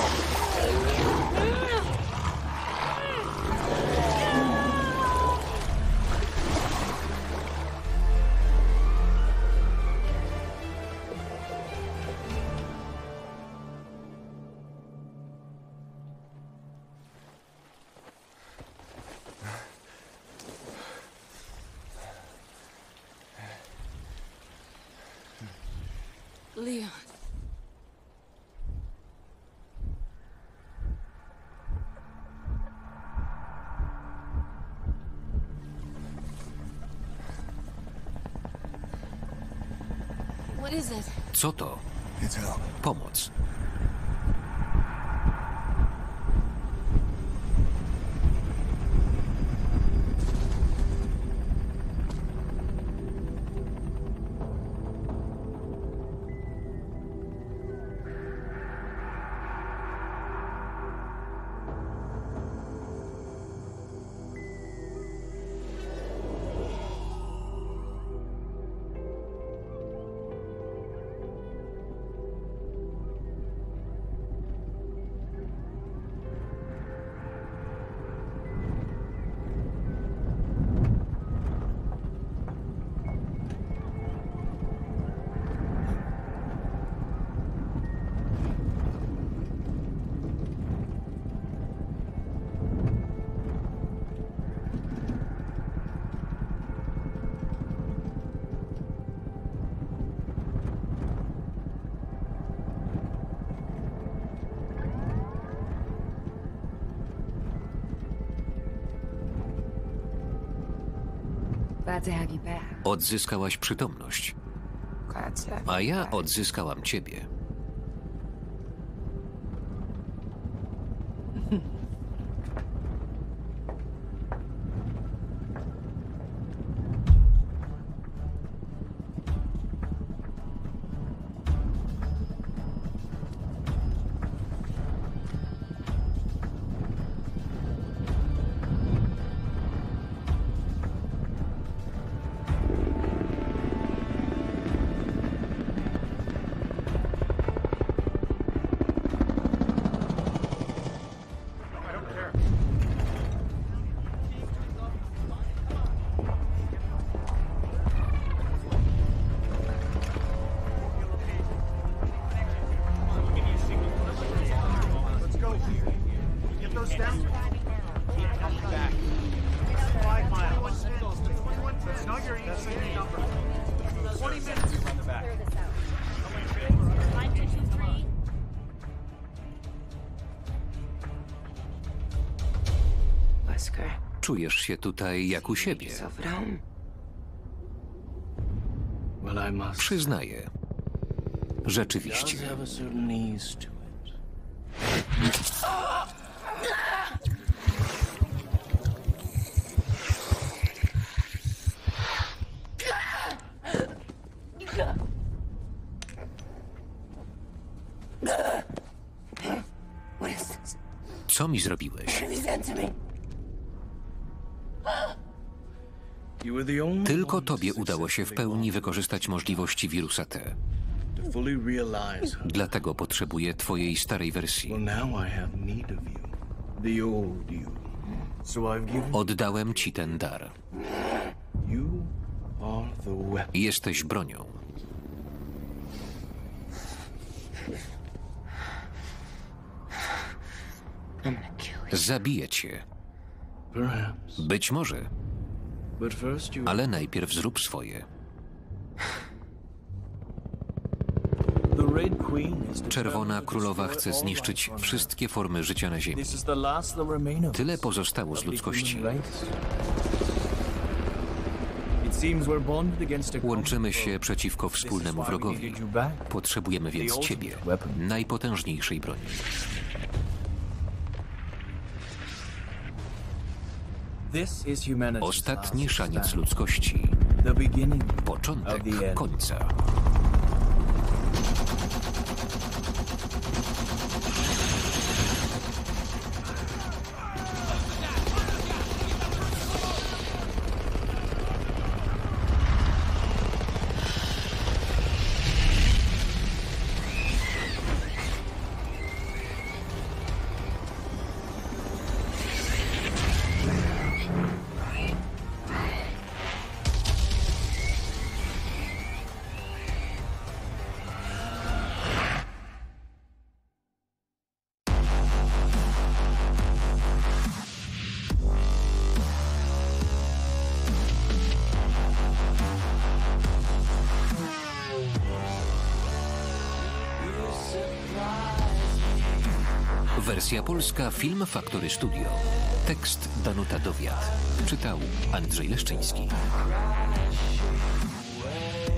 Leon. What is it? Co to? It's help. Pomoc. Glad to have you back. Odzyskałaś przytomność, Glad to have a you ja back. odzyskałam ciebie. Wesker, Czujesz się tutaj jak u siebie. yourself at home. Well, I must. Przyznaję. Rzeczywiście. Does have a certain ease to it. What is this? Co mi zrobiłeś? What have you done to me? You were the only Tylko one to tobie udało się w successfully pełni wykorzystać możliwości wirusa T. to fully realize how. Dlatego potrzebuję twojej starej Well, wersji. now I have need of you, the old you. So I've given Oddałem ci ten dar. you are the weapon. Jesteś bronią. I'm gonna kill you. Zabiję cię. Perhaps, Być może, but first you. ale najpierw zrób swoje. The Red Queen is Czerwona determined to Królowa destroy chce all zniszczyć life on Earth. wszystkie formy życia na Ziemi. This is the last that remain of Tyle us, pozostało z of the ludzkości. human race. It seems we're bonded against a common Łączymy foe. się przeciwko This is wspólnemu why we wrogowi. needed you back. Potrzebujemy więc ciebie, najpotężniejszej broni. This is humanity's Ostatni last szaniec stand. ludzkości. The beginning Początek of the end. końca. Wersja polska Film Factory Studio. Tekst Danuta Dowiat. Czytał Andrzej Leszczyński.